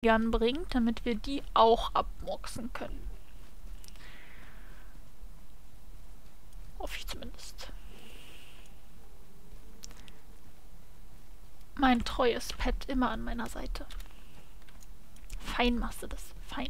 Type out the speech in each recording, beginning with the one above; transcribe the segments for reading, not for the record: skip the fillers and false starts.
Gun bringt, damit wir die auch abmurksen können. Hoffe ich zumindest. Mein treues Pet immer an meiner Seite. Fein machst du das. Fein.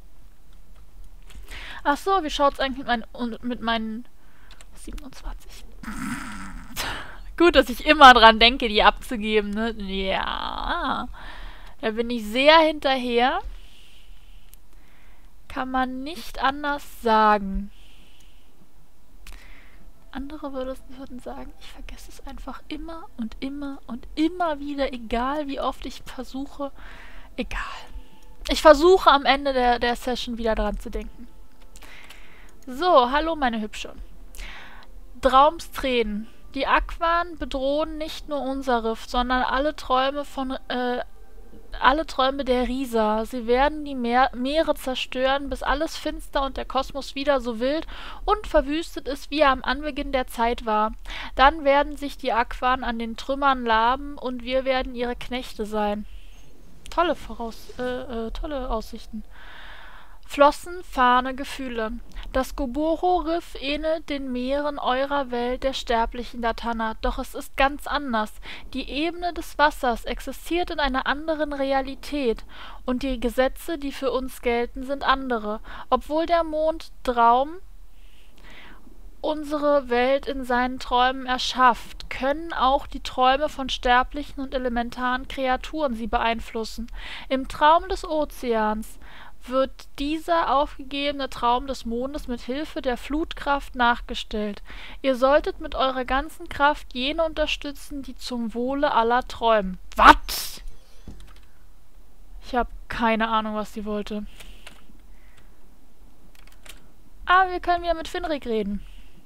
Ach so, wie schaut's eigentlich mit meinen 27? Gut, dass ich immer dran denke, die abzugeben, ne? Ja. Da bin ich sehr hinterher. Kann man nicht anders sagen. Andere würden sagen, ich vergesse es einfach immer und immer und immer wieder, egal wie oft ich versuche. Egal. Ich versuche am Ende der Session wieder dran zu denken. So, hallo meine Hübsche. Traumstränen. Die Aquan bedrohen nicht nur unser Riff, sondern alle Träume der Risa. Sie werden die Meere zerstören, bis alles finster und der Kosmos wieder so wild und verwüstet ist, wie er am Anbeginn der Zeit war. Dann werden sich die Aquan an den Trümmern laben und wir werden ihre Knechte sein. Tolle Aussichten. Flossen, Fahne, Gefühle. Das Goboro-Riff ähnelt den Meeren eurer Welt der sterblichen Datanna, doch es ist ganz anders. Die Ebene des Wassers existiert in einer anderen Realität, und die Gesetze, die für uns gelten, sind andere. Obwohl der Mond Traum unsere Welt in seinen Träumen erschafft, können auch die Träume von sterblichen und elementaren Kreaturen sie beeinflussen. Im Traum des Ozeans wird dieser aufgegebene Traum des Mondes mit Hilfe der Flutkraft nachgestellt. Ihr solltet mit eurer ganzen Kraft jene unterstützen, die zum Wohle aller träumen. Was? Ich habe keine Ahnung, was sie wollte. Aber wir können wieder mit Finrik reden.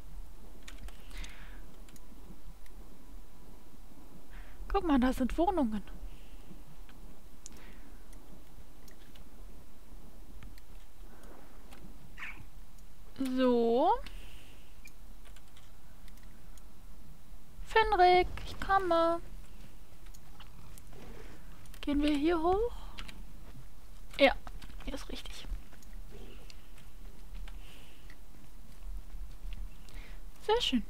Guck mal, da sind Wohnungen. So. Finrik, ich komme. Gehen wir hier hoch? Ja, hier ist richtig. Sehr schön.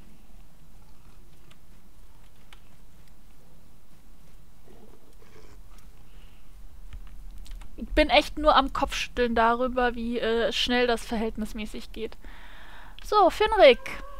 Ich bin echt nur am Kopfschütteln darüber, wie schnell das verhältnismäßig geht. So, Finrik.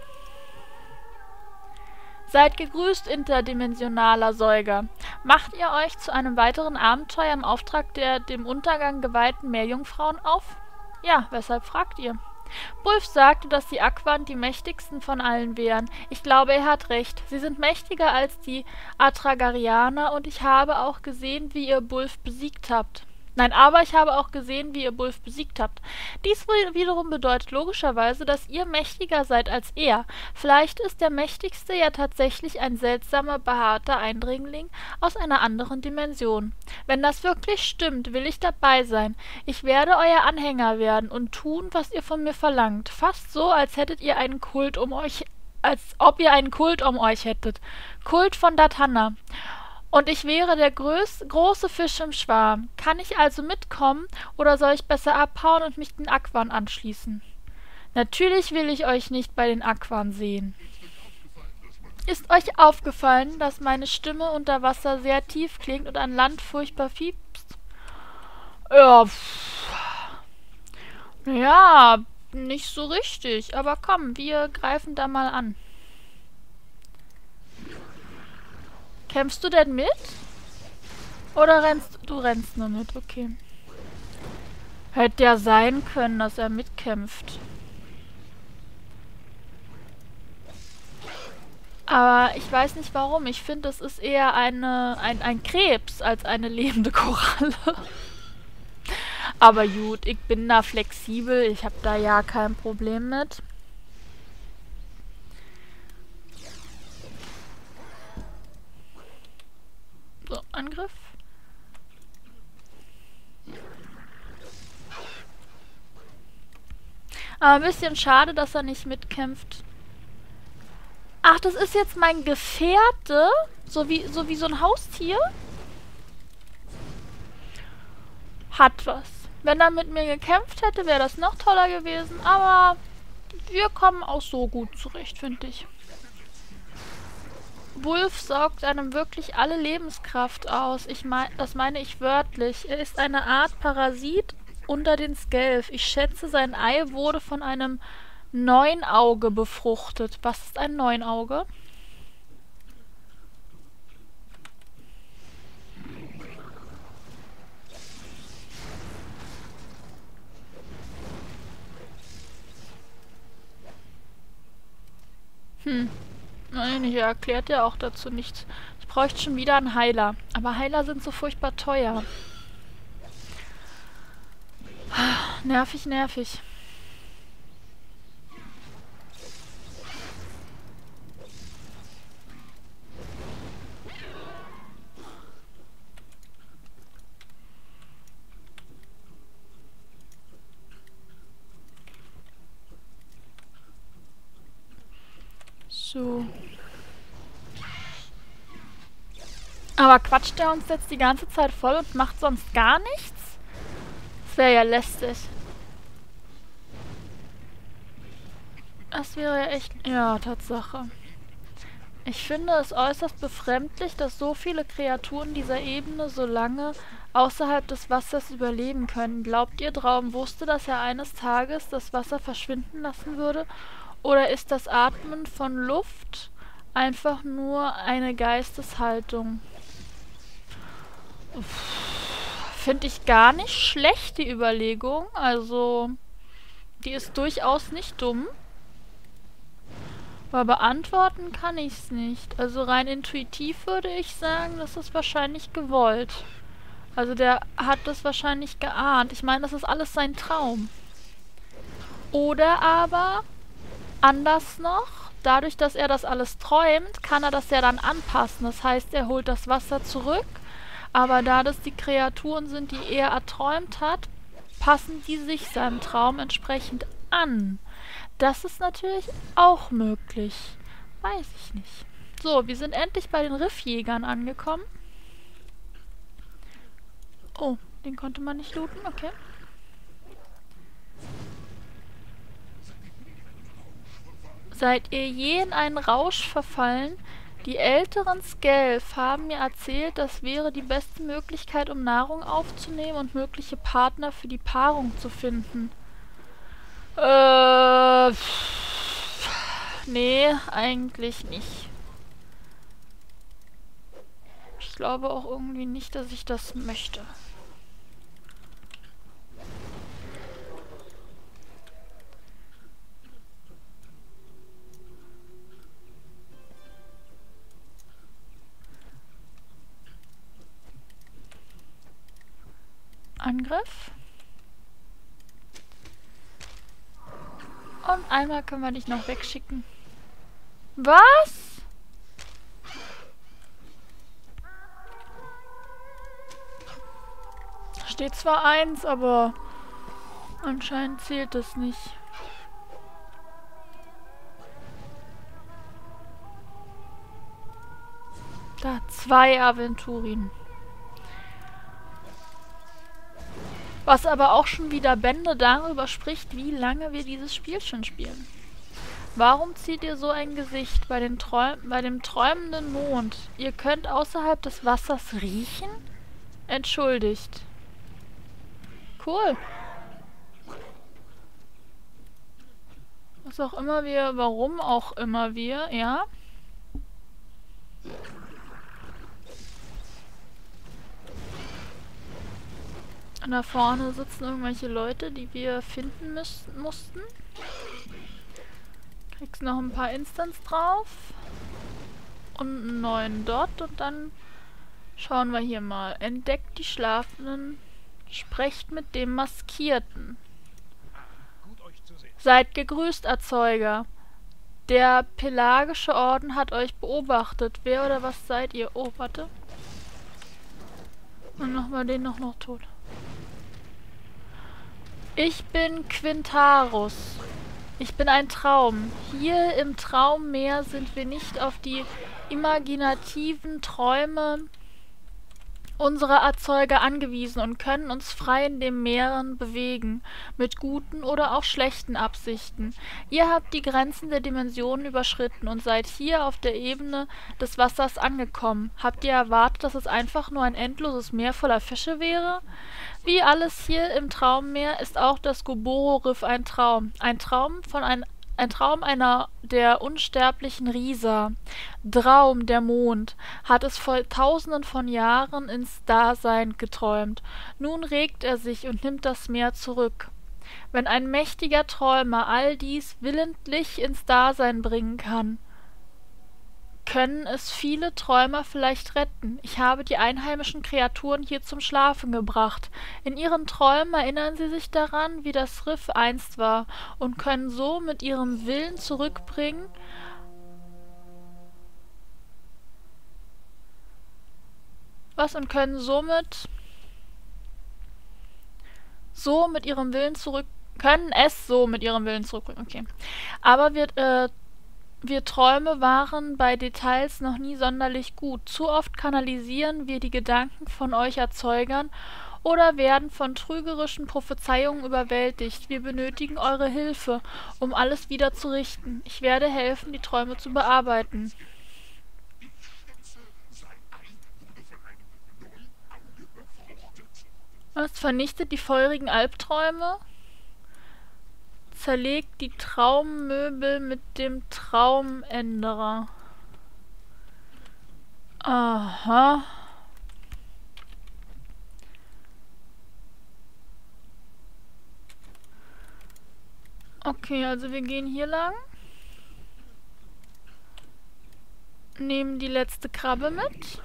Seid gegrüßt, interdimensionaler Säuger. Macht ihr euch zu einem weiteren Abenteuer im Auftrag der dem Untergang geweihten Meerjungfrauen auf? Ja, weshalb fragt ihr? Bulf sagte, dass die Aquan die mächtigsten von allen wären. Ich glaube, er hat recht. Sie sind mächtiger als die Atragarianer und ich habe auch gesehen, wie ihr Bulf besiegt habt. Nein, aber ich habe auch gesehen, wie ihr Bulf besiegt habt. Dies wiederum bedeutet logischerweise, dass ihr mächtiger seid als er. Vielleicht ist der Mächtigste ja tatsächlich ein seltsamer, behaarter Eindringling aus einer anderen Dimension. Wenn das wirklich stimmt, will ich dabei sein. Ich werde euer Anhänger werden und tun, was ihr von mir verlangt. Fast so, als hättet ihr einen Kult um euch, als ob ihr einen Kult um euch hättet. Kult von Datanna. Und ich wäre der große Fisch im Schwarm. Kann ich also mitkommen, oder soll ich besser abhauen und mich den Aquan anschließen? Natürlich will ich euch nicht bei den Aquan sehen. Ist euch aufgefallen, dass meine Stimme unter Wasser sehr tief klingt und an Land furchtbar fiepst? Ja, ja, nicht so richtig. Aber komm, wir greifen da mal an. Kämpfst du denn mit? Oder rennst du? Rennst nur mit, okay. Hätte ja sein können, dass er mitkämpft. Aber ich weiß nicht warum. Ich finde, es ist eher ein Krebs als eine lebende Koralle. Aber gut, ich bin da flexibel. Ich habe da ja kein Problem mit. So, Angriff. Aber ein bisschen schade, dass er nicht mitkämpft. Ach, das ist jetzt mein Gefährte? So wie so ein Haustier? Hat was. Wenn er mit mir gekämpft hätte, wäre das noch toller gewesen, aber wir kommen auch so gut zurecht, finde ich. Wulf saugt einem wirklich alle Lebenskraft aus. Das meine ich wörtlich. Er ist eine Art Parasit unter den Skelf. Ich schätze, sein Ei wurde von einem Neunauge befruchtet. Was ist ein Neunauge? Nein, hier erklärt er auch dazu nichts. Ich bräuchte schon wieder einen Heiler. Aber Heiler sind so furchtbar teuer. Nervig, nervig. So. Aber quatscht er uns jetzt die ganze Zeit voll und macht sonst gar nichts? Das wäre ja lästig. Das wäre ja echt... Ja, Tatsache. Ich finde es äußerst befremdlich, dass so viele Kreaturen dieser Ebene so lange außerhalb des Wassers überleben können. Glaubt ihr, Traum wusste, dass er eines Tages das Wasser verschwinden lassen würde? Oder ist das Atmen von Luft einfach nur eine Geisteshaltung? Finde ich gar nicht schlecht, die Überlegung. Also, die ist durchaus nicht dumm. Aber beantworten kann ich es nicht. Also rein intuitiv würde ich sagen, das ist wahrscheinlich gewollt. Also der hat das wahrscheinlich geahnt. Ich meine, das ist alles sein Traum. Oder aber, anders noch, dadurch, dass er das alles träumt, kann er das ja dann anpassen. Das heißt, er holt das Wasser zurück, aber da das die Kreaturen sind, die er erträumt hat, passen die sich seinem Traum entsprechend an. Das ist natürlich auch möglich. Weiß ich nicht. So, wir sind endlich bei den Riffjägern angekommen. Oh, den konnte man nicht looten, okay. Seid ihr je in einen Rausch verfallen? Die älteren Skelf haben mir erzählt, das wäre die beste Möglichkeit, um Nahrung aufzunehmen und mögliche Partner für die Paarung zu finden. Nee, eigentlich nicht. Ich glaube auch irgendwie nicht, dass ich das möchte. Angriff. Und einmal können wir dich noch wegschicken. Was? Steht zwar 1, aber anscheinend zählt das nicht. Da, 2 Aventurien. Was aber auch schon wieder Bände darüber spricht, wie lange wir dieses Spiel schon spielen. Warum zieht ihr so ein Gesicht bei dem träumenden Mond? Ihr könnt außerhalb des Wassers riechen? Entschuldigt. Cool. Was auch immer wir, warum auch immer wir, ja? Und da vorne sitzen irgendwelche Leute, die wir finden mussten. Kriegst noch ein paar Instants drauf. Und einen neuen Dot. Und dann schauen wir hier mal. Entdeckt die Schlafenden. Sprecht mit dem Maskierten. Seid gegrüßt, Erzeuger. Der Pelagische Orden hat euch beobachtet. Wer oder was seid ihr? Oh, warte. Und nochmal den noch tot. Ich bin Quintarus. Ich bin ein Traum. Hier im Traummeer sind wir nicht auf die imaginativen Träume unsere Erzeuger angewiesen und können uns frei in den Meeren bewegen, mit guten oder auch schlechten Absichten. Ihr habt die Grenzen der Dimensionen überschritten und seid hier auf der Ebene des Wassers angekommen. Habt ihr erwartet, dass es einfach nur ein endloses Meer voller Fische wäre? Wie alles hier im Traummeer ist auch das Goboro-Riff ein Traum. Ein Traum einer der unsterblichen Risa. Draum, der Mond, hat es vor tausenden von Jahren ins Dasein geträumt. Nun regt er sich und nimmt das Meer zurück. Wenn ein mächtiger Träumer all dies willentlich ins Dasein bringen kann, können es viele Träumer vielleicht retten. Ich habe die einheimischen Kreaturen hier zum Schlafen gebracht. In ihren Träumen erinnern sie sich daran, wie das Riff einst war, und können so mit ihrem Willen zurückbringen, und können so mit ihrem Willen zurück, können es so mit ihrem Willen zurückbringen, okay. Aber wir Träume waren bei Details noch nie sonderlich gut. Zu oft kanalisieren wir die Gedanken von euch Erzeugern oder werden von trügerischen Prophezeiungen überwältigt. Wir benötigen eure Hilfe, um alles wieder zu richten. Ich werde helfen, die Träume zu bearbeiten. Es vernichtet die feurigen Albträume, zerlegt die Traummöbel mit dem Traumänderer. Aha. Okay, also wir gehen hier lang. Nehmen die letzte Krabbe mit.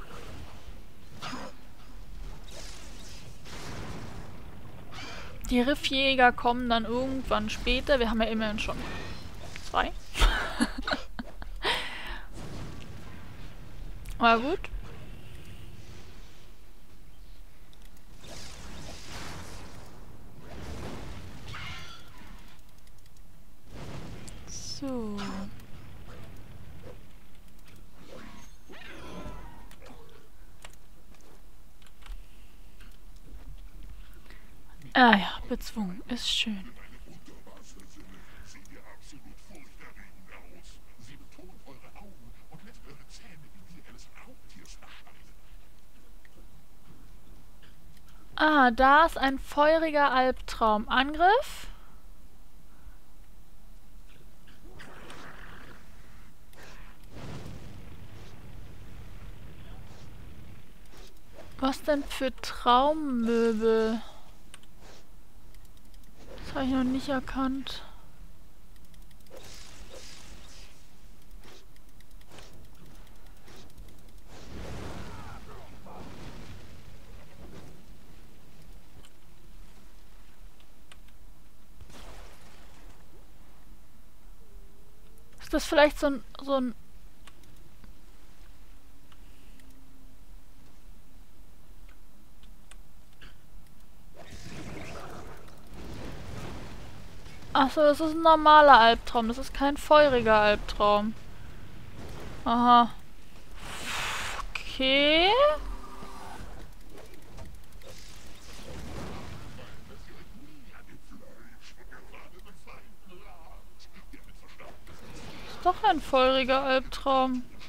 Die Riffjäger kommen dann irgendwann später. Wir haben ja immerhin schon 2. Aber gut. So. Ah ja, bezwungen. Ist schön. Ah, da ist ein feuriger Albtraum. Angriff? Was denn für Traummöbel? Das habe ich noch nicht erkannt. Ist das vielleicht so ein Achso, das ist ein normaler Albtraum. Das ist kein feuriger Albtraum. Aha. Okay. Ist doch ein feuriger Albtraum.